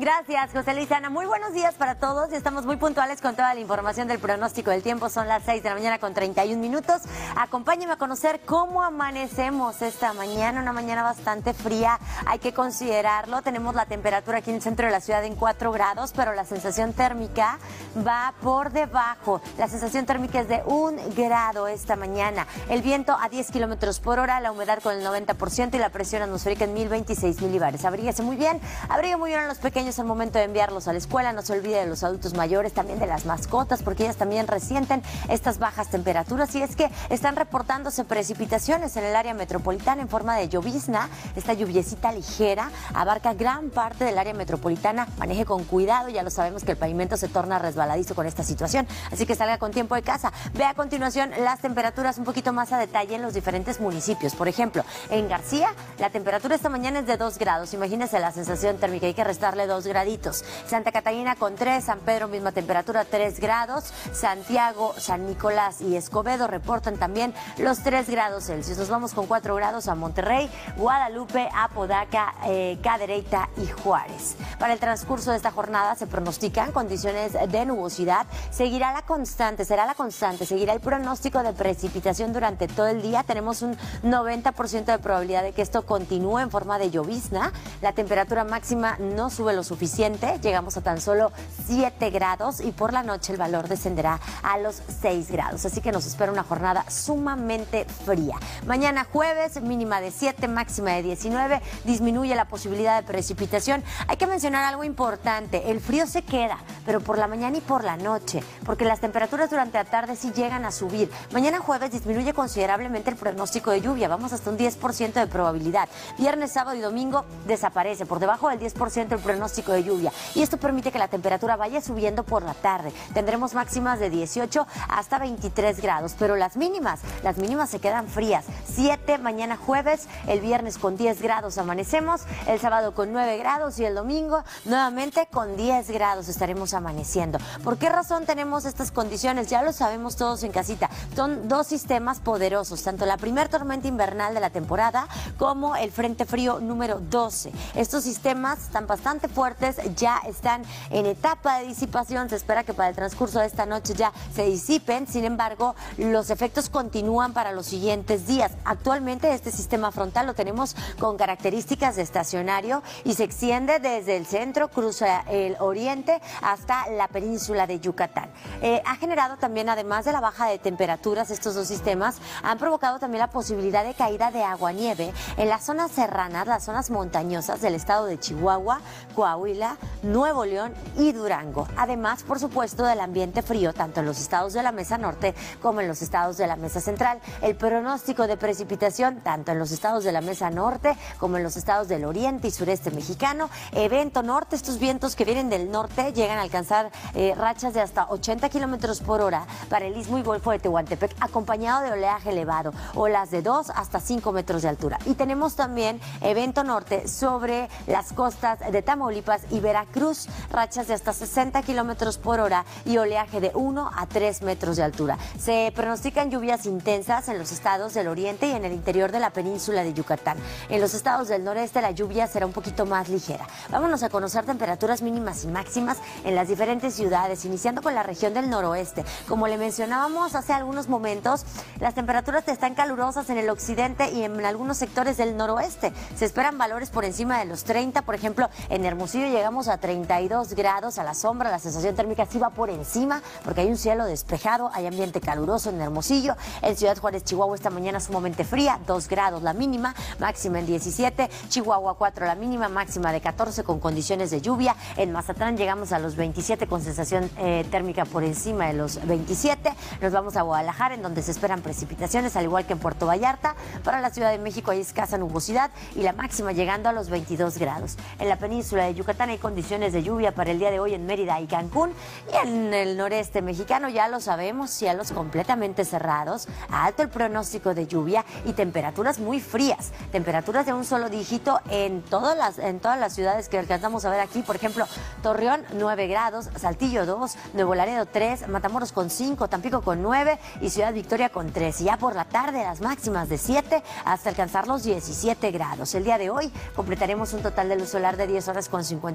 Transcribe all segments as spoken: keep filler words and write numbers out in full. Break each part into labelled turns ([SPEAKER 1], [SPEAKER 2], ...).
[SPEAKER 1] Gracias, José Luis Ana. Muy buenos días para todos y estamos muy puntuales con toda la información del pronóstico del tiempo. Son las seis de la mañana con treinta y un minutos. Acompáñenme a conocer cómo amanecemos esta mañana, una mañana bastante fría, hay que considerarlo. Tenemos la temperatura aquí en el centro de la ciudad en cuatro grados, pero la sensación térmica va por debajo. La sensación térmica es de un grado esta mañana. El viento a diez kilómetros por hora, la humedad con el noventa por ciento y la presión atmosférica en mil veintiséis milibares. Abríguese muy bien, abrigue muy bien a los pequeños al momento de enviarlos a la escuela. No se olvide de los adultos mayores, también de las mascotas, porque ellas también resienten estas bajas temperaturas. Y es que están reportándose precipitaciones en el área metropolitana en forma de llovizna. Esta lluviecita ligera abarca gran parte del área metropolitana. Maneje con cuidado, ya lo sabemos que el pavimento se torna resbaladizo con esta situación, así que salga con tiempo de casa. Ve a continuación las temperaturas un poquito más a detalle en los diferentes municipios. Por ejemplo, en García, la temperatura esta mañana es de dos grados. Imagínense la sensación térmica, hay que restarle dos graditos. Santa Catarina con tres, San Pedro misma temperatura, tres grados. Santiago, San Nicolás y Escobedo reportan también los tres grados Celsius. Nos vamos con cuatro grados a Monterrey, Guadalupe, Apodaca, eh, Cadereyta y Juárez. Para el transcurso de esta jornada se pronostican condiciones de nubosidad. Seguirá la constante, será la constante, seguirá el pronóstico de precipitación durante todo el día. Tenemos un noventa por ciento de probabilidad de que esto continúe en forma de llovizna. La temperatura máxima no sube lo suficiente, llegamos a tan solo siete grados y por la noche el valor descenderá a los seis grados. Así que nos espera una jornada sumamente fría. Mañana jueves, mínima de siete, máxima de diecinueve, disminuye la posibilidad de precipitación. Hay que mencionar algo importante, el frío se queda, pero por la mañana y por la noche, porque las temperaturas durante la tarde sí llegan a subir. Mañana jueves disminuye considerablemente el pronóstico de lluvia, vamos hasta un diez por ciento de probabilidad. Viernes, sábado y domingo desaparece, por debajo del diez por ciento el pronóstico de lluvia, y esto permite que la temperatura vaya subiendo por la tarde. Tendremos máximas de dieciocho hasta veintitrés grados, pero las mínimas, las mínimas se quedan frías. siete mañana jueves, el viernes con diez grados amanecemos, el sábado con nueve grados y el domingo nuevamente con diez grados estaremos amaneciendo. ¿Por qué razón tenemos estas condiciones? Ya lo sabemos todos en casita. Son dos sistemas poderosos, tanto la primer tormenta invernal de la temporada como el Frente Frío número doce. Estos sistemas están bastante fuertes, ya están en etapa de disipación. Se espera que para el transcurso de esta noche ya se disipen. Sin embargo, los efectos continúan para los siguientes días. Actualmente este sistema frontal lo tenemos con características de estacionario y se extiende desde el centro, cruza el oriente hasta la península de Yucatán. Eh, ha generado también, además de la baja de temperaturas, estos dos sistemas han provocado también la posibilidad de caída de aguanieve en las zonas serranas, las zonas montañosas del estado de Chihuahua, Coahuila, Nuevo León y Durango. Además, por supuesto, del ambiente frío, tanto en los estados de la Mesa Norte como en los estados de la Mesa Central. El pronóstico de precipitación, tanto en los estados de la Mesa Norte como en los estados del oriente y sureste mexicano. Evento norte, estos vientos que vienen del norte llegan a alcanzar eh, rachas de hasta ochenta kilómetros por hora para el istmo y golfo de Tehuantepec, acompañado de oleaje elevado, olas de dos hasta cinco metros de altura. Y tenemos también evento norte sobre las costas de Tamaulipas y Veracruz, rachas de hasta sesenta kilómetros por hora y oleaje de uno a tres metros de altura. Se pronostican lluvias intensas en los estados del oriente y en el interior de la península de Yucatán. En los estados del noreste la lluvia será un poquito más ligera. Vámonos a conocer temperaturas mínimas y máximas en las diferentes ciudades, iniciando con la región del noroeste. Como le mencionábamos hace algunos momentos, las temperaturas están calurosas en el occidente y en algunos sectores del noroeste. Se esperan valores por encima de los treinta, por ejemplo, en Hermosillo llegamos a treinta y dos grados a la sombra, la sensación térmica sí va por encima porque hay un cielo despejado, hay ambiente caluroso en Hermosillo. En Ciudad Juárez, Chihuahua, esta mañana sumamente fría, dos grados la mínima, máxima en diecisiete, Chihuahua cuatro la mínima, máxima de catorce con condiciones de lluvia. En Mazatlán llegamos a los veintisiete con sensación eh, térmica por encima de los veintisiete. Nos vamos a Guadalajara, en donde se esperan precipitaciones, al igual que en Puerto Vallarta. Para la Ciudad de México hay escasa nubosidad y la máxima llegando a los veintidós grados. En la península de Yucatán hay condiciones de lluvia para el día de hoy en Mérida y Cancún. Y en el noreste mexicano ya lo sabemos, cielos completamente cerrados, alto el pronóstico de lluvia y temperaturas muy frías, temperaturas de un solo dígito en todas las, en todas las ciudades que alcanzamos a ver aquí. Por ejemplo, Torreón nueve grados, Saltillo dos, Nuevo Laredo tres, Matamoros con cinco, Tampico con nueve y Ciudad Victoria con tres. Y ya por la tarde las máximas de siete hasta alcanzar los diecisiete grados. El día de hoy completaremos un total de luz solar de diez horas con cincuenta y seis minutos.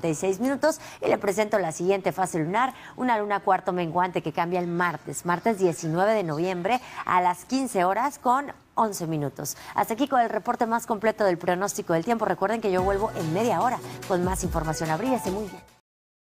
[SPEAKER 1] minutos y le presento la siguiente fase lunar, una luna cuarto menguante que cambia el martes, martes diecinueve de noviembre a las quince horas con once minutos. Hasta aquí con el reporte más completo del pronóstico del tiempo. Recuerden que yo vuelvo en media hora con más información. Abríguese muy bien.